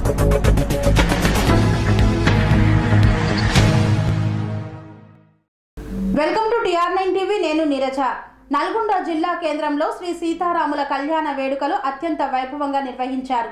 Welcome to TR9 TV. నేను నీరజ. నల్గొండ జిల్లా కేంద్రంలో శ్రీ సీతారాముల కళ్యాణ వేడుకలు అత్యంత వైభవంగా నిర్వహించారు.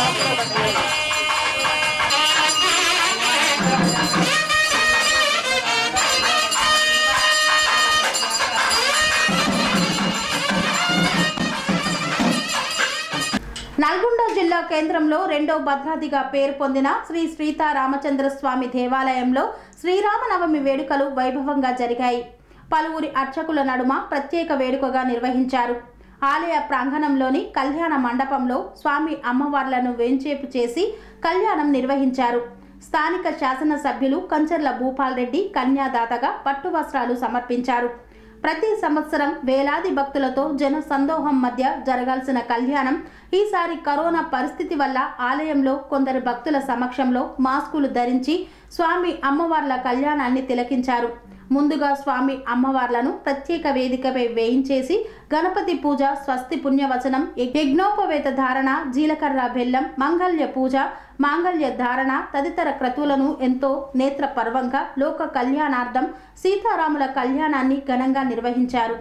నల్గొండ జిల్లా కేంద్రంలో రెండో భద్రాద్రిగా పేరు పొందిన శ్రీ సీతారామచంద్ర స్వామి దేవాలయంలో శ్రీరామనవమి వేడుకలు వైభవంగా జరిగాయి. పలువురి అర్చకుల నడుమ ప్రత్యేక వేడుకగా నిర్వహించారు. ఆలయ ప్రాంగణంలోని కళ్యాణ మండపంలో స్వామి అమ్మవార్లను వేంచేపు చేసి కళ్యాణం నిర్వహించారు. స్థానిక శాసనసభ్యులు కంచర్ల భూపాల్ రెడ్డి కన్యాదాతగా పట్టు వస్త్రాలు సమర్పించారు. ప్రతి సంవత్సరం వేలాది భక్తులతో జన సందోహం మధ్య జరగాల్సిన కళ్యాణం ఈసారి కరోనా పరిస్థితి వల్ల ఆలయంలో కొందరు భక్తుల సమక్షంలో మాస్కులు ధరించి స్వామి అమ్మవార్ల కళ్యాణాన్ని తిలకించారు. ముందుగా స్వామి అమ్మవార్లను ప్రత్యేక వేదికపై వేయించేసి గణపతి పూజ, స్వస్తి పుణ్యవచనం, యజ్ఞోపవేత ధారణ, జీలకర్ర బెల్లం, మంగళ్య పూజ, మాంగళ్య ధారణ తదితర క్రతువులను ఎంతో నేత్ర పర్వంగా లోక కళ్యాణార్థం సీతారాముల కళ్యాణాన్ని ఘనంగా నిర్వహించారు.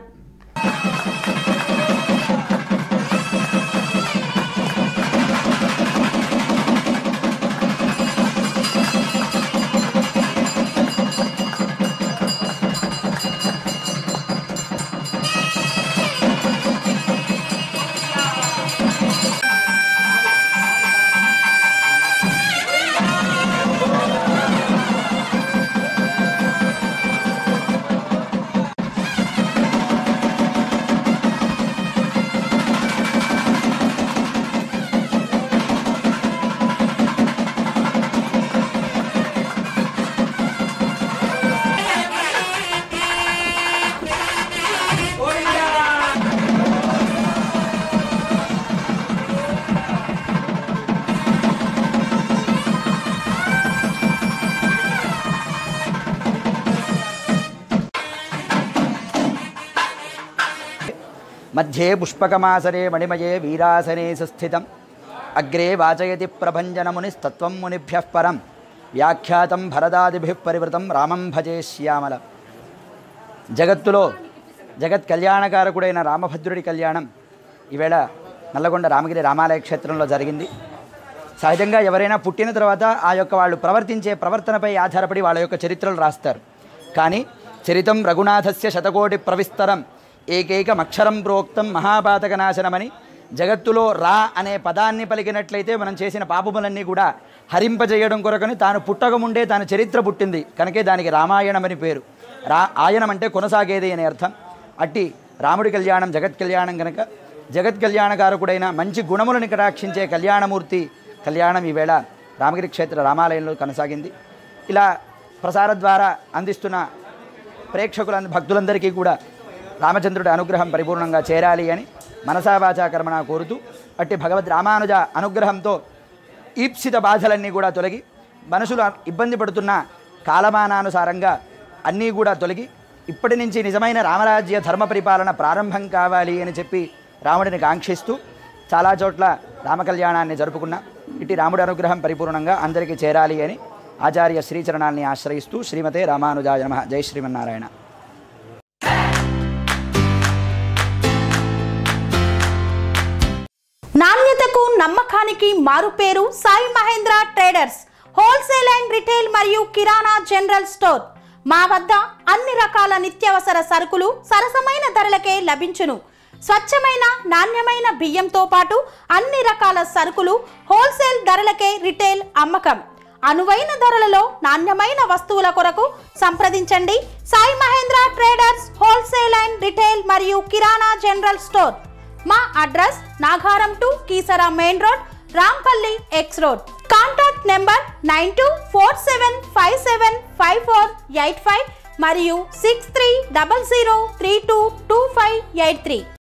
मध्ये पुष्पकमासने मणिमये वीरासने सुस्थितम् अग्रे वाचयति प्रभञ्जनमुनिस्तत्त्वं मुनिभ्यः परं व्याख्यातं भरदादिभिः परिवृतं रामं भजे श्यामल. జగత్తులో జగత్ కళ్యాణకారకుడైన రామభద్రుడి కళ్యాణం ఈవేళ నల్లగొండ రామగిరి రామాలయ క్షేత్రంలో జరిగింది. సహజంగా ఎవరైనా పుట్టిన తర్వాత ఆ యొక్క వాళ్ళు ప్రవర్తించే ప్రవర్తనపై ఆధారపడి వాళ్ళ యొక్క చరిత్రలు రాస్తారు. కానీ చరితం రఘునాథస్య శతకోటి ప్రవిస్తరం ఏకైకమక్షరం ప్రోక్తం మహాపాతకనాశనమని జగత్తులో రా అనే పదాన్ని పలికినట్లయితే మనం చేసిన పాపములన్నీ కూడా హరింపజేయడం కొరకని తాను పుట్టకముండే తాను చరిత్ర పుట్టింది కనుకే దానికి రామాయణం అని పేరు. ఆయనం అంటే కొనసాగేది అనే అర్థం. అట్టి రాముడి కళ్యాణం జగత్ కళ్యాణం కనుక జగత్ కళ్యాణకారకుడైన మంచి గుణములను కటాక్షించే కళ్యాణమూర్తి కళ్యాణం ఈవేళ రామగిరి క్షేత్ర రామాలయంలో కొనసాగింది. ఇలా ప్రసార ద్వారా అందిస్తున్న భక్తులందరికీ కూడా రామచంద్రుడి అనుగ్రహం పరిపూర్ణంగా చేరాలి అని మనసావాచా కర్మణ కోరుతూ అట్టి భగవద్ రామానుజ అనుగ్రహంతో ఈప్సిత బాధలన్నీ కూడా తొలగి మనుషులు ఇబ్బంది పడుతున్న కాలమానానుసారంగా అన్నీ కూడా తొలగి ఇప్పటి నుంచి నిజమైన రామరాజ్య ధర్మ పరిపాలన ప్రారంభం కావాలి అని చెప్పి రాముడిని కాంక్షిస్తూ చాలా చోట్ల రామకళ్యాణాన్ని జరుపుకున్న ఇట్టి రాముడి అనుగ్రహం పరిపూర్ణంగా అందరికీ చేరాలి అని ఆచార్య శ్రీచరణాన్ని ఆశ్రయిస్తూ శ్రీమతే రామానుజాయ నమః. జై శ్రీమన్నారాయణ. నాణ్యతకు నమ్మకానికి మారుపేరు Sai Mahendra traders, wholesale and retail మరియు కిరాణా జనరల్ స్టోర్. మా వద్ద అన్ని రకాల నిత్యావసర సరుకులు సరసమైన ధరలకే లభించును. స్వచ్ఛమైన నాణ్యమైన బియ్యంతో పాటు అన్ని రకాల సరుకులు హోల్సేల్ ధరలకే రిటైల్ అమ్మకం. అనువైన ధరలలో నాణ్యమైన వస్తువుల కొరకు సంప్రదించండి. Sai Mahendra traders, wholesale and retail మరియు కిరాణా జనరల్ స్టోర్. మా address Nagaram to Keesara main road, Rampally X road. Contact number 9247575485 మరియు 6300322583.